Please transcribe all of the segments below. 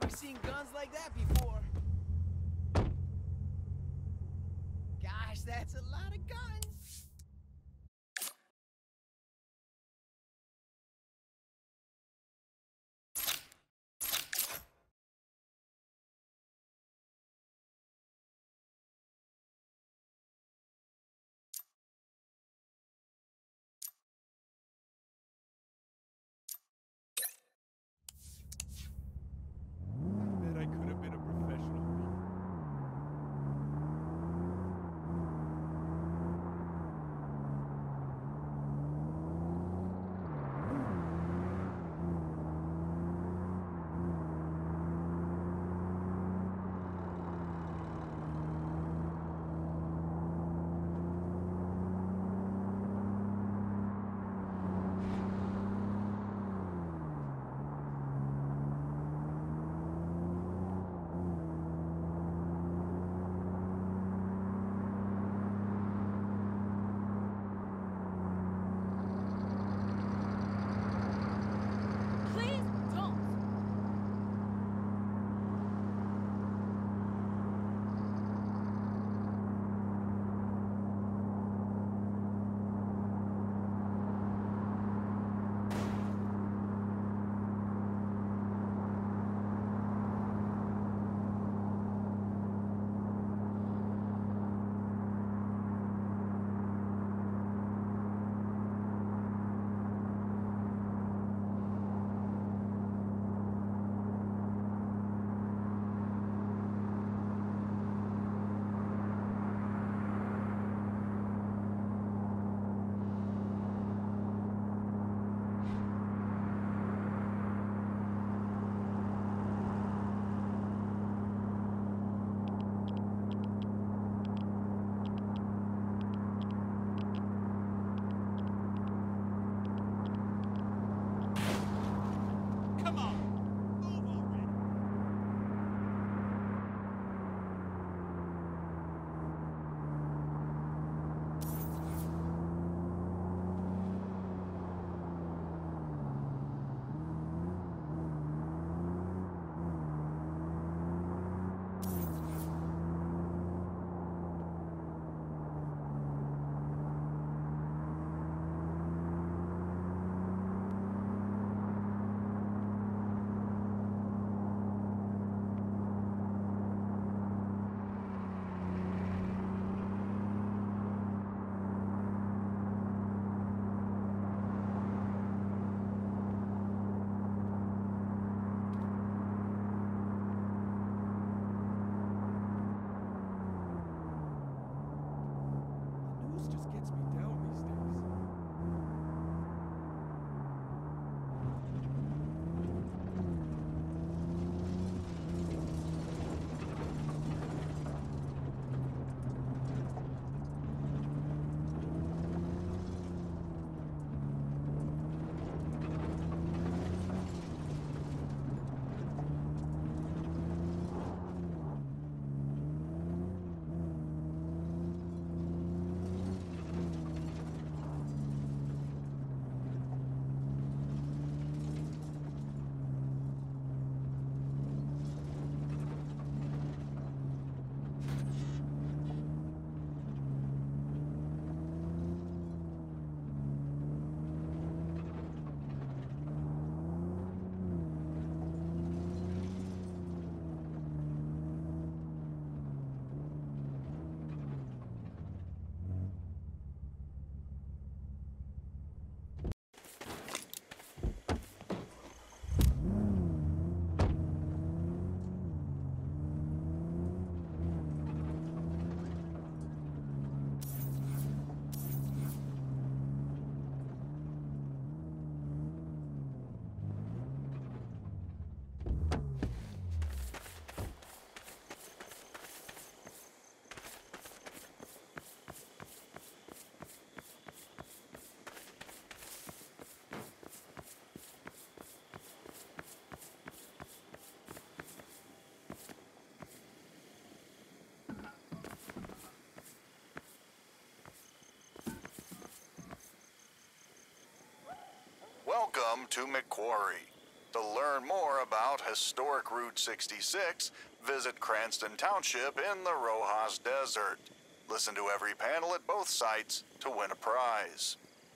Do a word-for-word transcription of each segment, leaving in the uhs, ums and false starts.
Never seen guns like that before. Gosh, that's a lot of guns. I bet I could have been a professional. Please don't! Come on! Move already! The news just gets me down these days. Welcome to McQuarrie, To learn more about historic Route sixty-six, visit Cranston Township in the Rojas Desert. Listen to every panel at both sites to win a prize.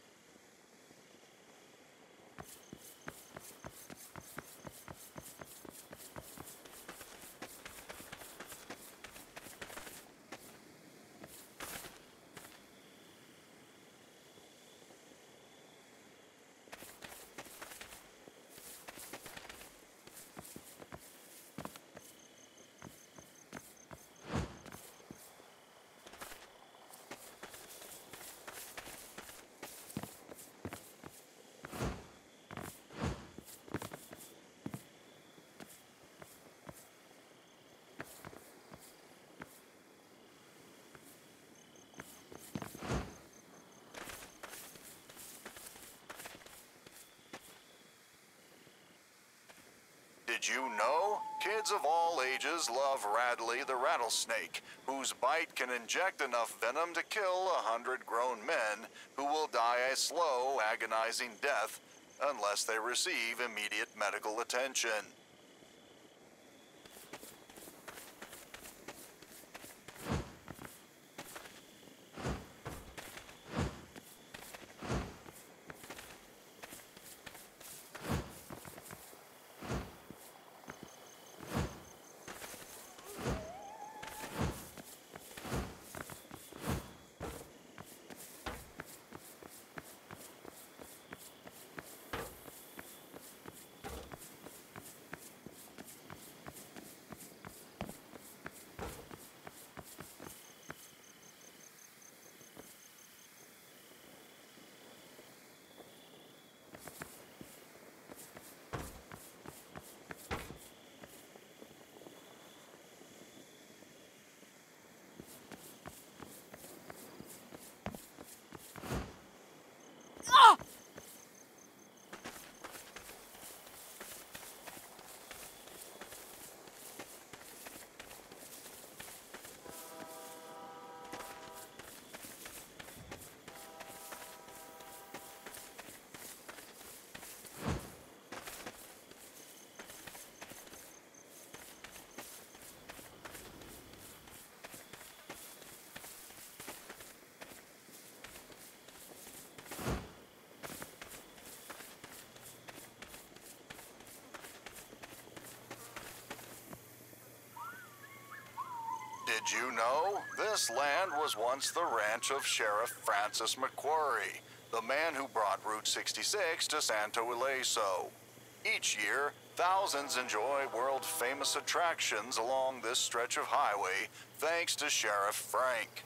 Did you know? Kids of all ages love Radley the rattlesnake, whose bite can inject enough venom to kill a hundred grown men who will die a slow, agonizing death unless they receive immediate medical attention. Did you know? This land was once the ranch of Sheriff Francis McQuarrie, the man who brought Route sixty-six to Santo Ileso. Each year, thousands enjoy world-famous attractions along this stretch of highway thanks to Sheriff Frank.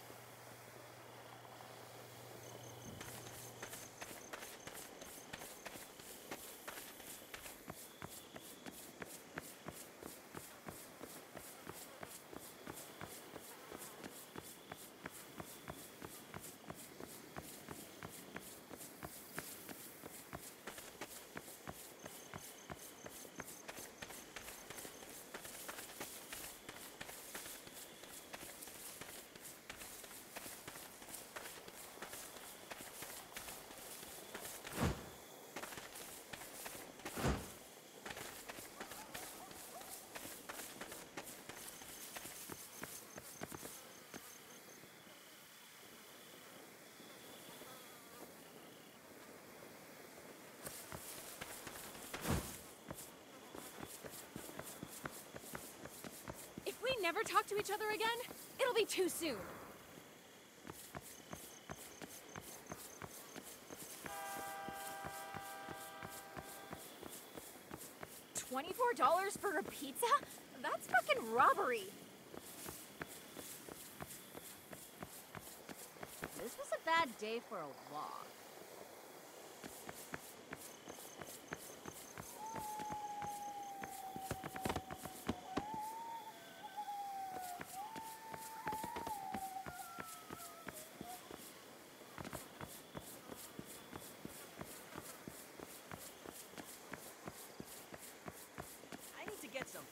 Never talk to each other again, it'll be too soon. twenty-four dollars for a pizza? That's fucking robbery. This was a bad day for a walk. Get some.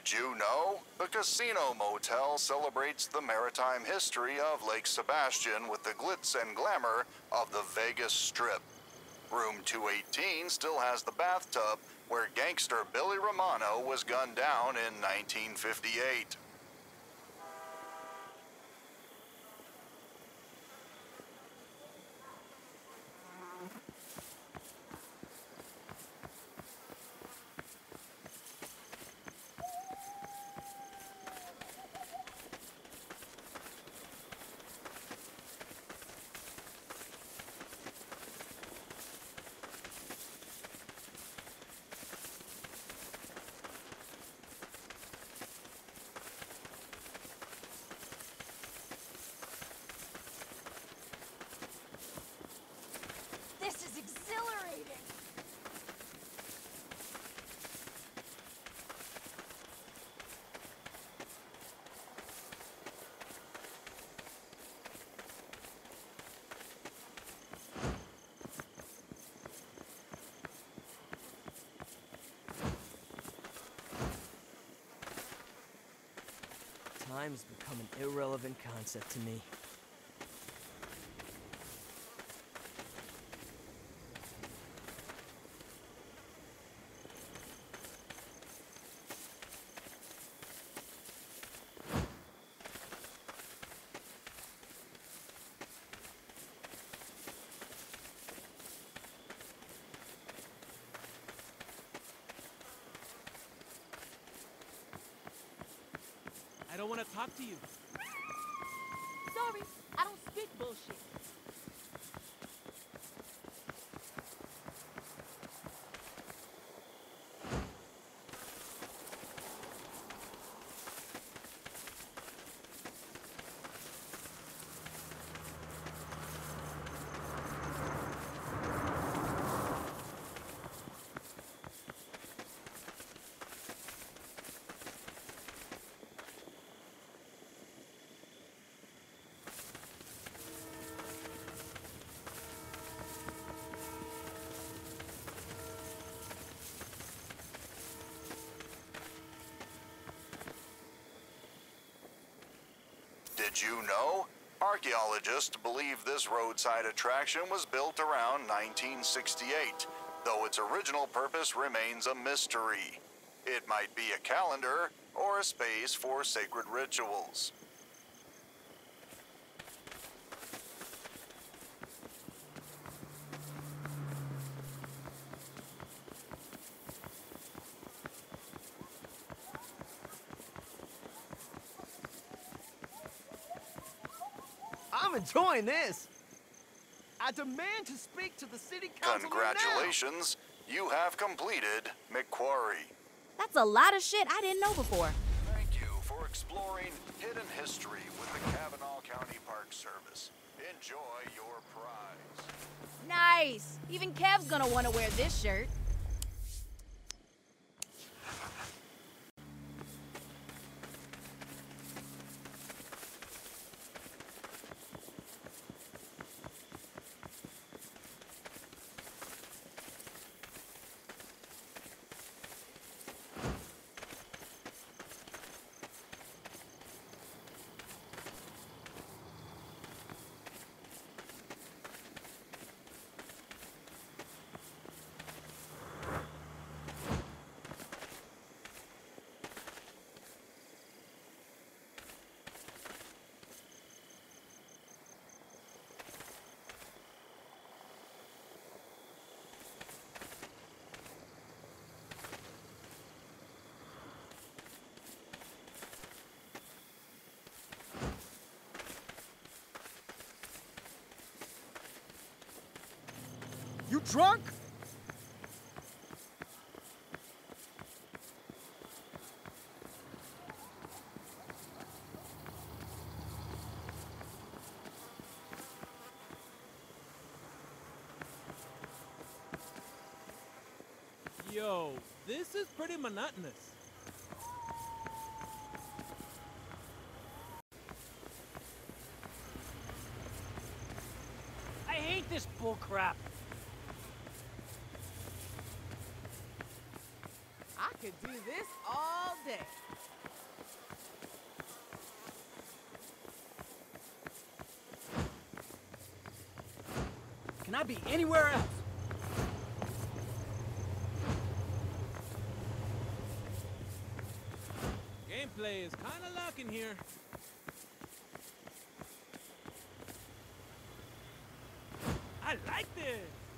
Did you know? The Casino Motel celebrates the maritime history of Lake Sebastian with the glitz and glamour of the Vegas Strip. Room two eighteen still has the bathtub where gangster Billy Romano was gunned down in nineteen fifty-eight. This is exhilarating. Time's become an irrelevant concept to me. I don't want to talk to you. Sorry, I don't speak bullshit. Did you know? Archaeologists believe this roadside attraction was built around nineteen sixty-eight, though its original purpose remains a mystery. It might be a calendar or a space for sacred rituals. I'm enjoying this. I demand to speak to the city council Congratulations, you have completed McQuarrie. That's a lot of shit I didn't know before. Thank you for exploring hidden history with the Kavanaugh County Park Service. Enjoy your prize. Nice. Even Kev's gonna want to wear this shirt. You drunk? Yo, this is pretty monotonous. I hate this bullcrap. I could do this all day. and I'd be anywhere else. Gameplay is kind of lacking here. I like this.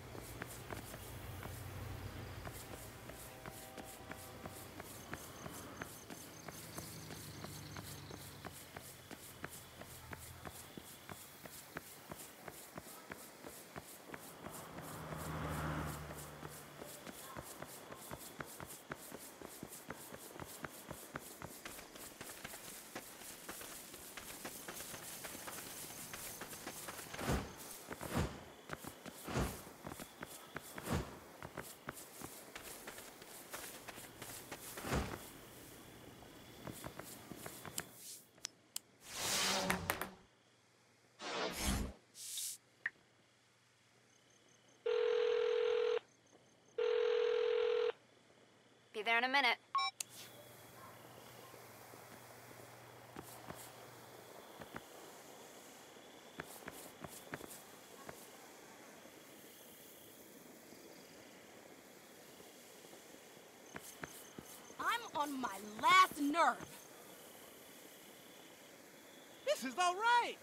Be there in a minute. I'm on my last nerve. This is all right.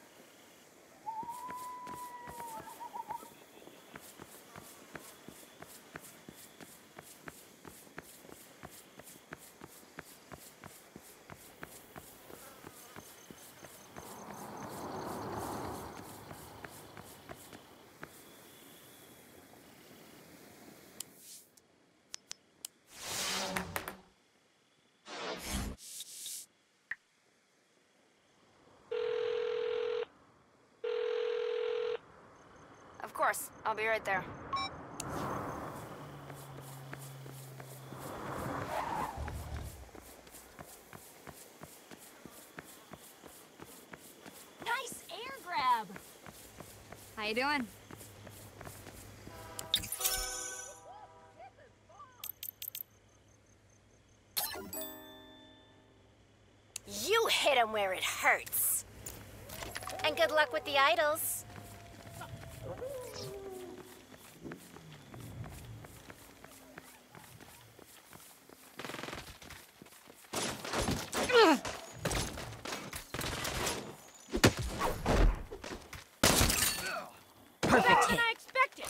Of course, I'll be right there. Nice air grab. How you doing? You hit him where it hurts. And good luck with the idols. Perfect hit. I expected.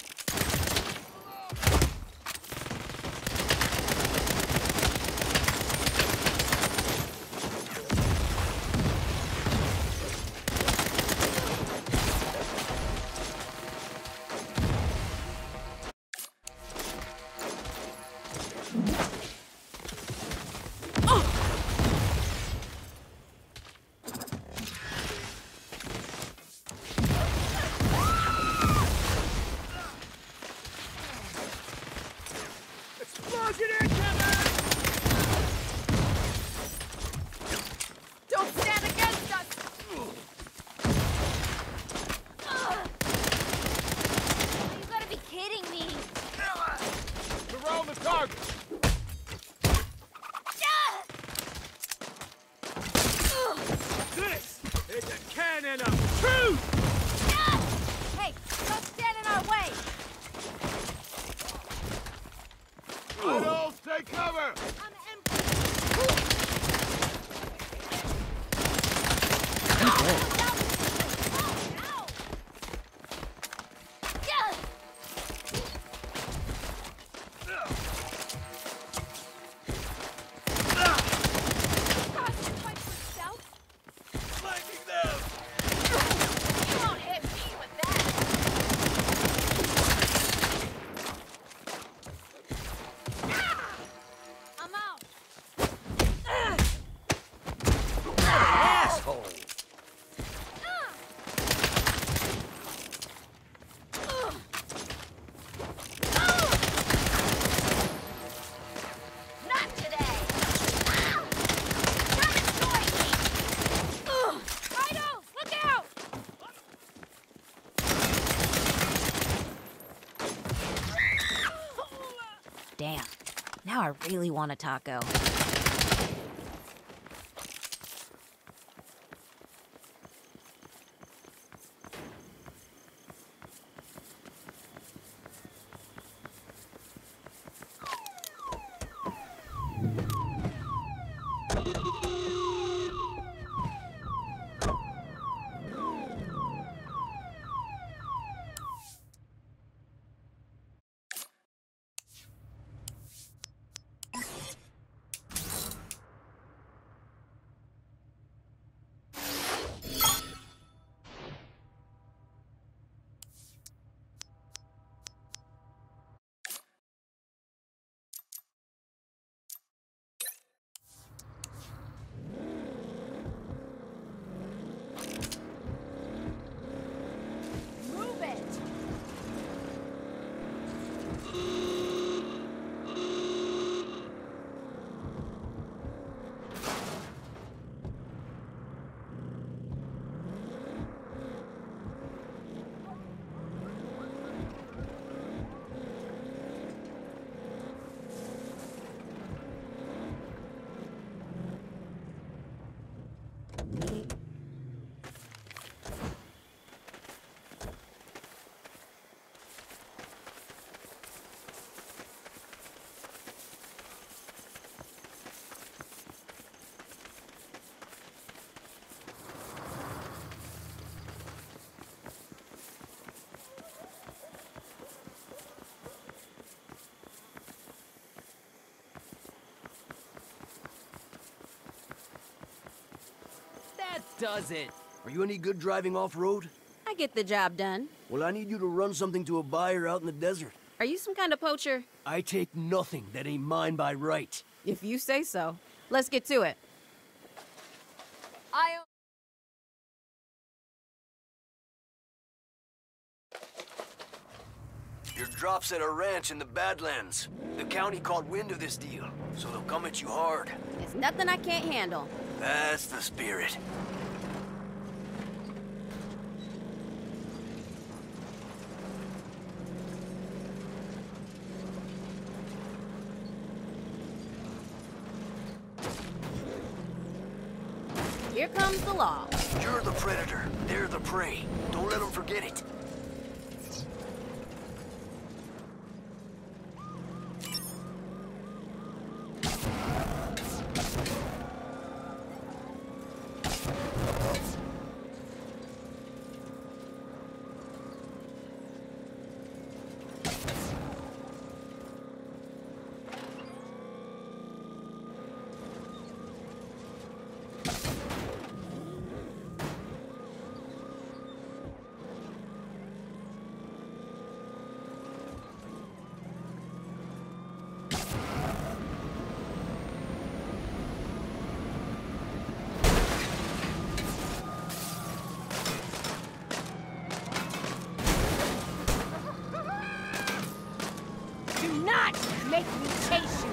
Don't stand against us. You gotta be kidding me. They're on the target. This is a cannon of truth! Hey, don't stand in our way. Idols, take cover! I'm empty. Flanking them! You won't hit me with that. I'm out. Asshole! Not today. Not enjoying me. Rhino, look out! Damn. Now I really want a taco. does it. Are you any good driving off-road? I get the job done. Well, I need you to run something to a buyer out in the desert. Are you some kind of poacher? I take nothing that ain't mine by right. If you say so. Let's get to it. I... Your drop's at a ranch in the Badlands. The county caught wind of this deal, so they'll come at you hard. It's nothing I can't handle. That's the spirit. Here comes the law. You're the predator. They're the prey. Don't let them forget it. Do not make me chase you!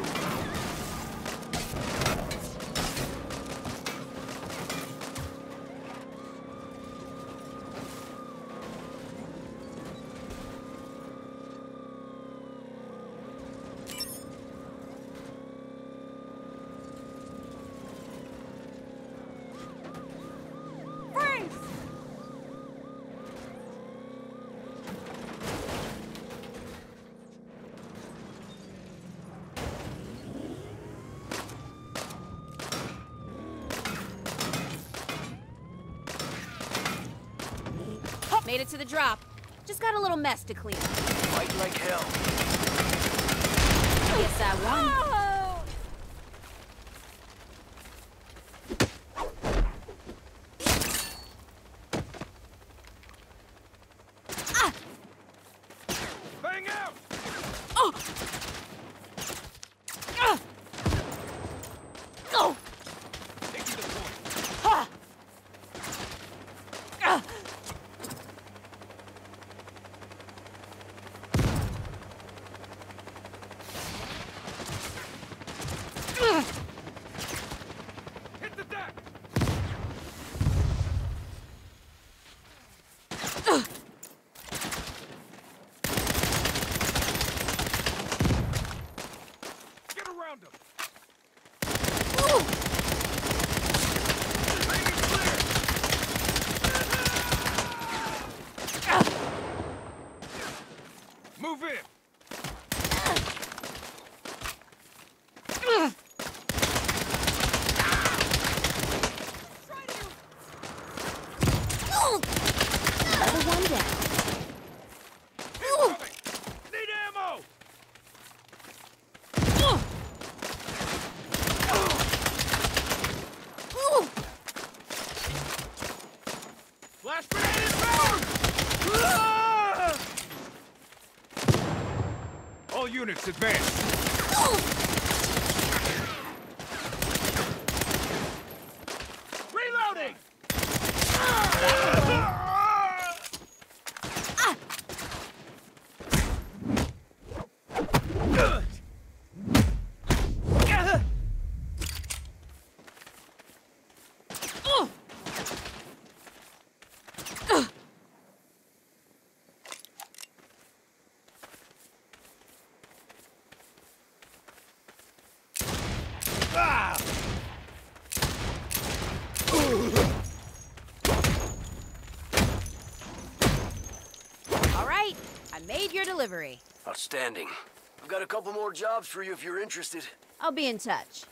Made it to the drop. Just got a little mess to clean. Fight like hell. Guess I won. Oh! Ah! Bang out! Oh! Ah! Oh! Take you to the point. Ha! Ah! Hit the deck! Get around him! Lane clear! Move in! Another one down. Incoming! Need ammo! Flash grenade inbound! Ah! All units advance! Reloading! All right, I made your delivery. Outstanding. I've got a couple more jobs for you if you're interested. I'll be in touch.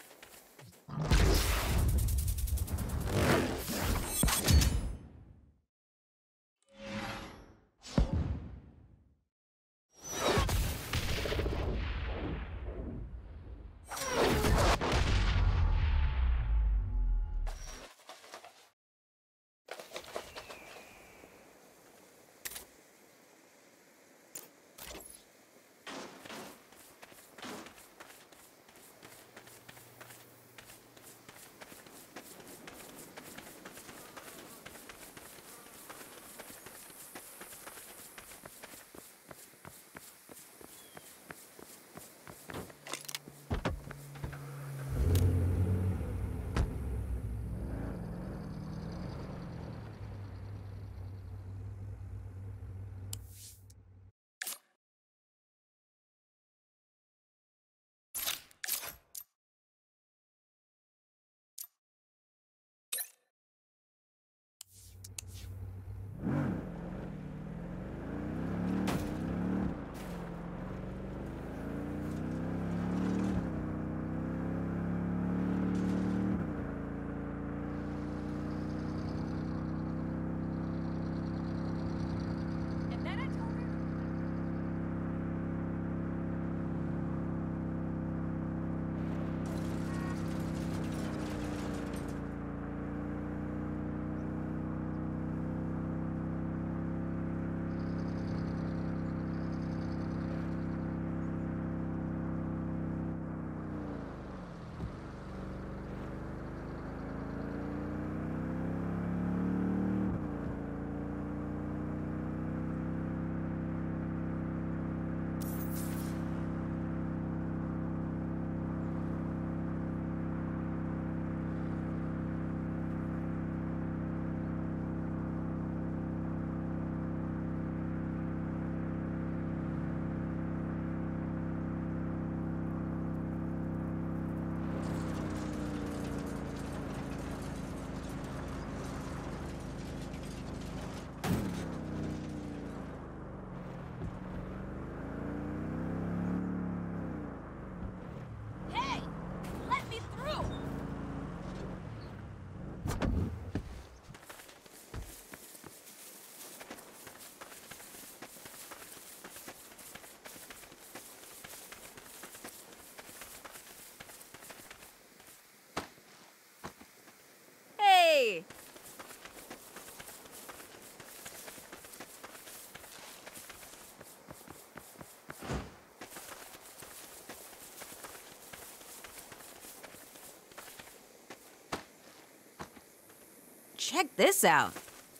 Check this out.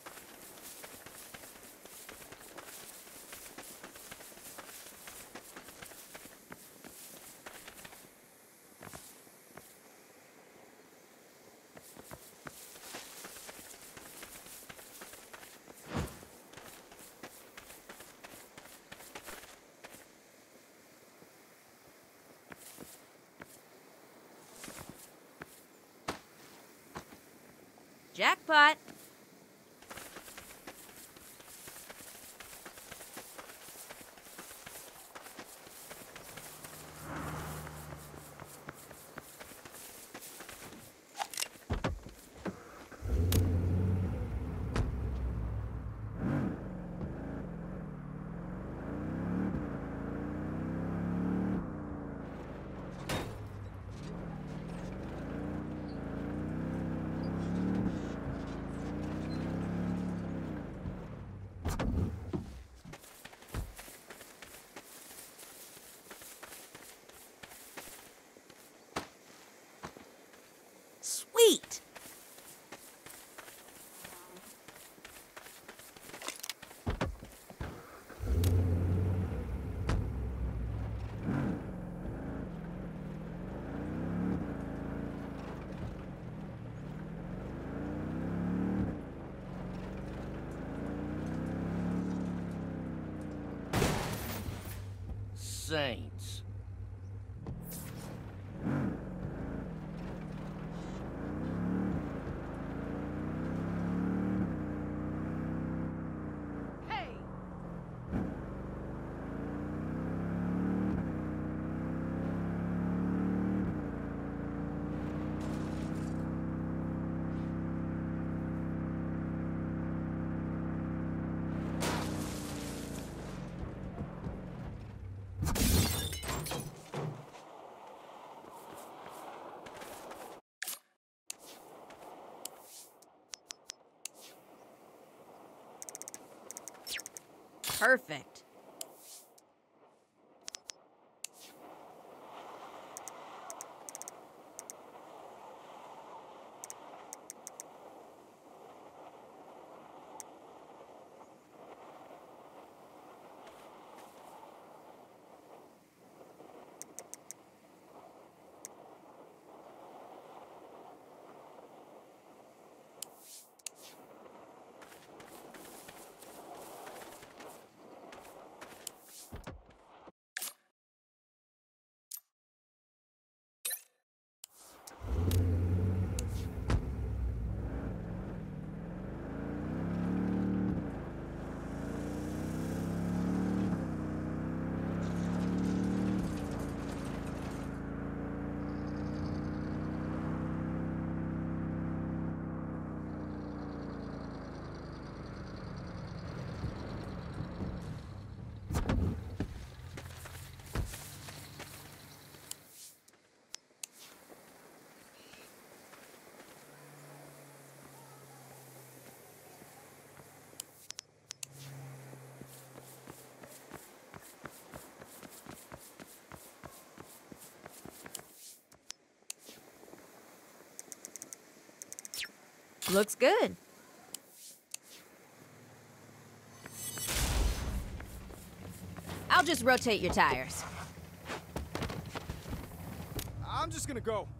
Jackpot. Sweet. Saints. Perfect. Looks good. I'll just rotate your tires. I'm just gonna go.